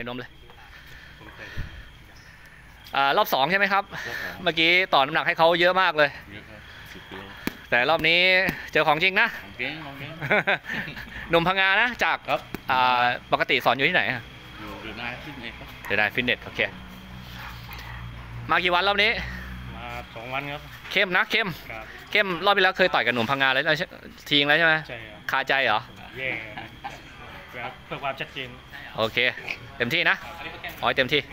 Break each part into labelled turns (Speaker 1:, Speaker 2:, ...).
Speaker 1: นมเลยรอบ2ใช่ไหมครับเมื่อกี้ต่อน้ำหนักให้เขาเยอะมากเลยแต่รอบนี้เจอของจริงนะหนุ่มพังงานะจากปกติสอนอยู่ที่ไหนอยู่เดอะไนท์ฟิตเนสครับเดอะไนท์ฟิตเนสโอเคมากี่วันรอบนี้
Speaker 2: มา2 วันครับ
Speaker 1: เข้มนะเข้มรอบที่แล้วเคยต่อยกับหนุ่มพังงาแล้วทิ้งแล้วใช่ไหม
Speaker 2: ใช่ครับ
Speaker 1: คาใจเหรอ
Speaker 2: แย่เพื่อความชัดเจน
Speaker 1: โอเคเต็มที่นะอ๋อเต็มที่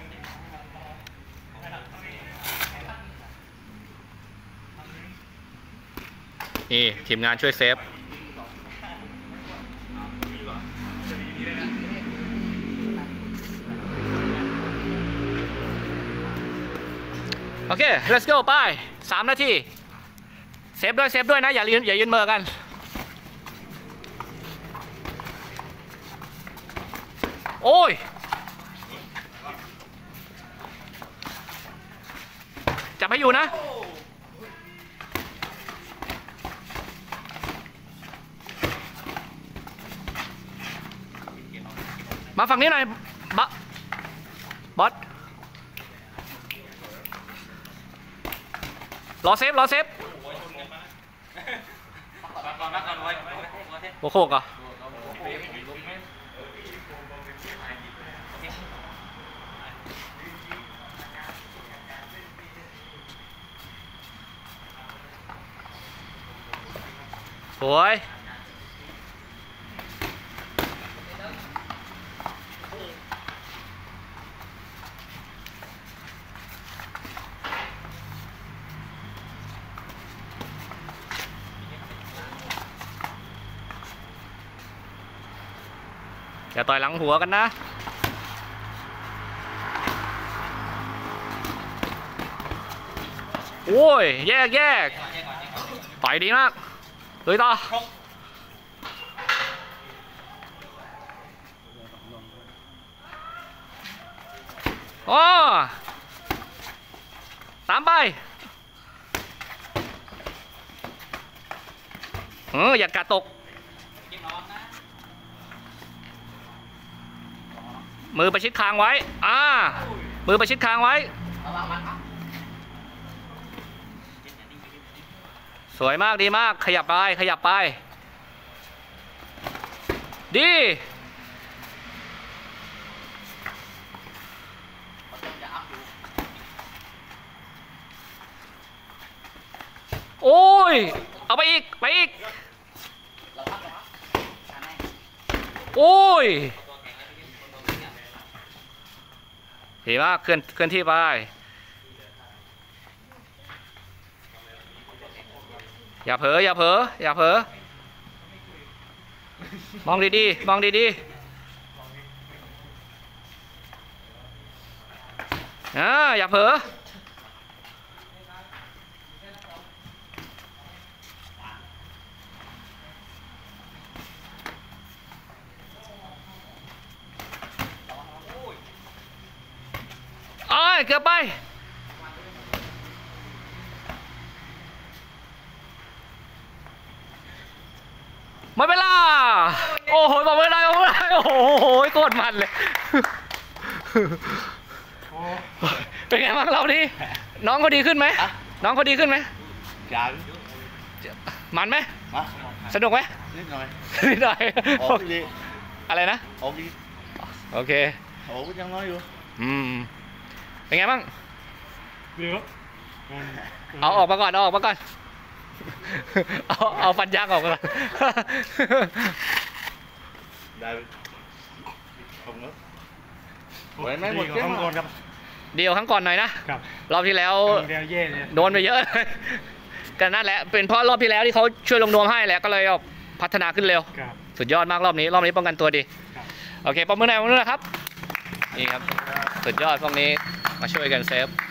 Speaker 1: นี่ทีมงานช่วยเซฟโอเค let's go ไป3 นาทีเซฟด้วยนะอย่ายืนเมอกันโอ้ยจับให้อยู่นะมาฝั่งนี้หน่อยบอสรอเซฟโอ้โหกอ่ะสวยอย่าต่อยหลังหัวกันนะโอ้ยแยกต่อยดีมากลุยต่อโอ้ตามไปอย่ากาดตกมือประชิดคางไว้มือประชิดคางไว้สวยมากดีมากขยับไปดีโอ้ยเอาไปอีกโอ้ยดีมากเคลื่อนที่ไปอย่าเผลอมองดีอย่าเผลอเกือบไปไม่เป็นไรโอ้โหบอกไม่ได้โอ้โหโคตรมันเลยเป็นไงบ้างเราดิน้องเขาดีขึ้นไหมมันไหมสนุกไหมนิดหน่อยอะไรนะโอเค
Speaker 2: ยังน้อยอยู่
Speaker 1: เป็นไงบ้างเอาออกมาก่อนเอาฟันยางออกมาก่อน
Speaker 2: ได้ผมก็ไหวไหมหมดข้างก่อนครับ
Speaker 1: เดียวข้างก่อนหน่อยนะรอบที่แล้วโดนไปเยอะกันนั่นแหละเป็นเพราะรอบที่แล้วที่เขาช่วยลงนวมให้แหละก็เลยพัฒนาขึ้นเร็วสุดยอดมากรอบนี้ป้องกันตัวดีโอเคปมมือหน่อยครับนี่ครับสุดยอดพวกนี้มาช่วยกันเซฟ